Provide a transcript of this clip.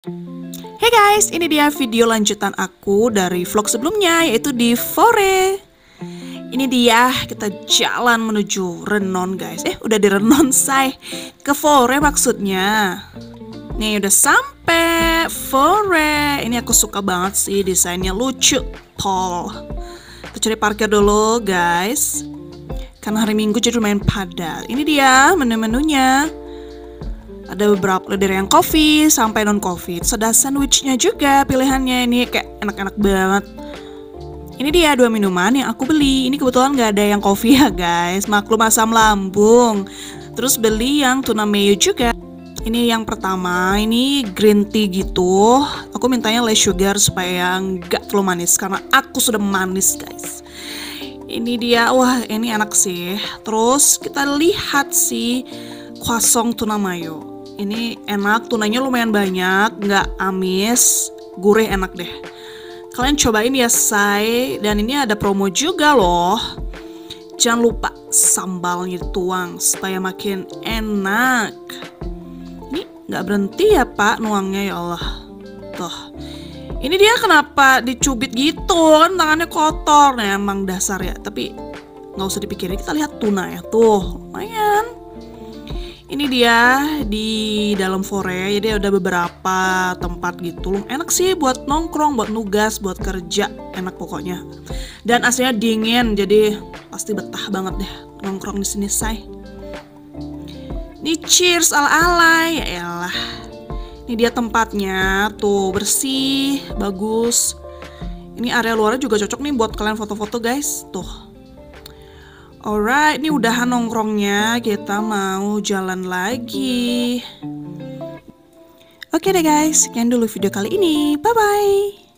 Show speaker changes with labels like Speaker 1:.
Speaker 1: Hey guys, ini dia video lanjutan aku dari vlog sebelumnya, yaitu di Fore. Ini dia, kita jalan menuju Renon guys. Udah di Renon say. Ke Fore maksudnya. Nih udah sampai Fore. Ini aku suka banget sih, desainnya lucu, tall. Kita cari parkir dulu guys, karena hari Minggu jadi lumayan padat. Ini dia menu-menunya. Ada beberapa dari yang coffee sampai non coffee. Terus ada sandwichnya juga, pilihannya ini kayak enak-enak banget. Ini dia 2 minuman yang aku beli. Ini kebetulan nggak ada yang coffee ya guys, maklum asam lambung. Terus beli yang tuna mayo juga. Ini yang pertama, ini green tea gitu. Aku mintanya less sugar supaya nggak terlalu manis karena aku sudah manis guys. Ini dia, wah ini enak sih. Terus kita lihat sih croissant tuna mayo. Ini enak, tunanya lumayan banyak, nggak amis, gurih, enak deh. Kalian cobain ya say, dan ini ada promo juga loh. Jangan lupa sambalnya dituang supaya makin enak. Ini nggak berhenti ya pak nuangnya, ya Allah. Tuh, ini dia kenapa dicubit gitu, kan tangannya kotor. Nah emang dasar ya, tapi nggak usah dipikirin, kita lihat tuna ya, tuh lumayan. Ini dia di dalam Fore, jadi ada beberapa tempat gitu. Enak sih buat nongkrong, buat nugas, buat kerja, enak pokoknya. Dan aslinya dingin, jadi pasti betah banget deh nongkrong di sini say. Ini cheers ala-ala, ya elah. Ini dia tempatnya, tuh bersih, bagus. Ini area luarnya juga cocok nih buat kalian foto-foto guys, tuh. Alright, ini udahan nongkrongnya, kita mau jalan lagi. Oke deh guys, sekian dulu video kali ini. Bye-bye.